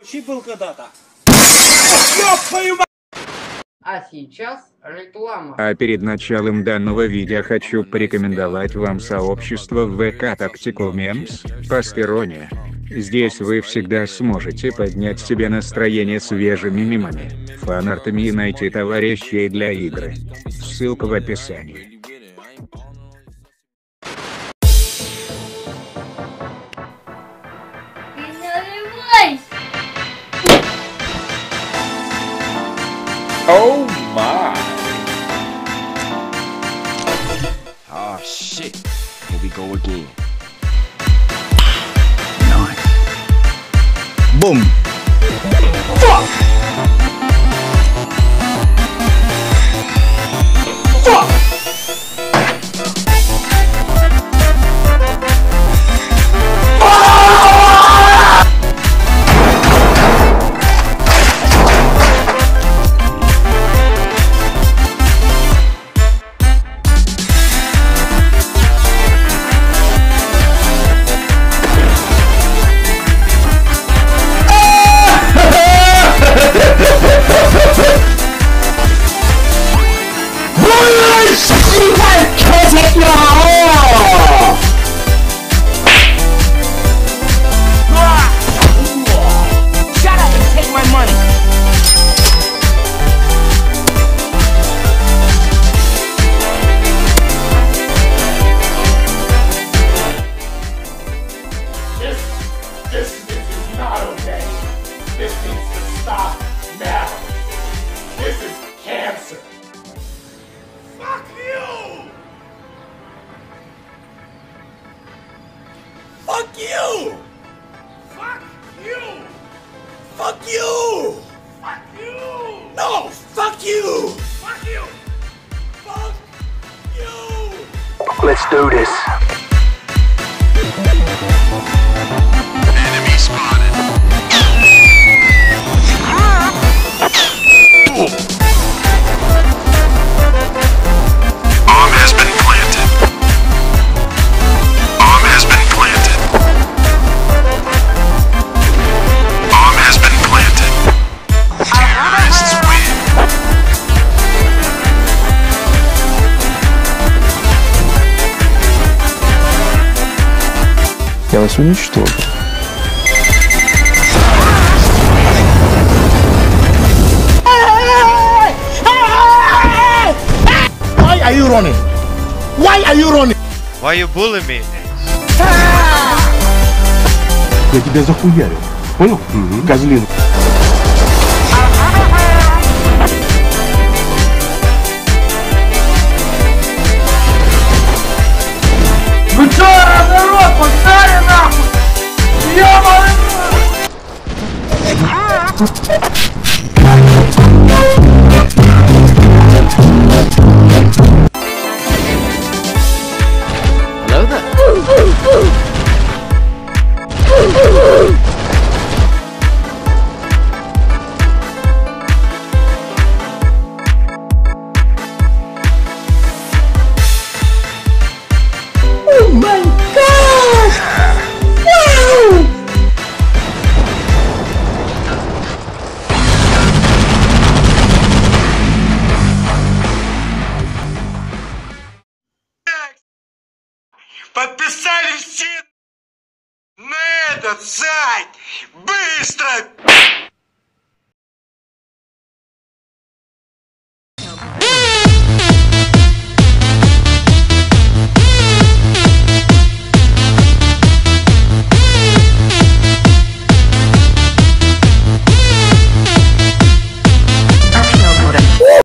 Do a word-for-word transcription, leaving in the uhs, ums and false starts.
был когда-то. А сейчас реклама. А перед началом данного видео хочу порекомендовать вам сообщество в вэ ка Tacticool PsiHo. Здесь вы всегда сможете поднять себе настроение свежими мемами, фанартами и найти товарищей для игры. Ссылка в описании. Oh my! Oh shit! Here we go again. Nice. Boom! Fuck! Fuck! Fuck you! Fuck you! Fuck you! Fuck you! No! Fuck you! Fuck you! Fuck you! Let's do this. Enemy spotted. Bomb has been planted. Bomb has been planted. Bomb has been planted. Terrorists win. Я вас уничтожу. Why are you running? Why are you running? Why you bullying me? Я тебя захуярю. Понял? Угу. Козлин. Вы чё, народ, погнали нахуй! Ёбаный! Hello there. Oh my god! Wow! Подписались все на этот сайт! Быстро!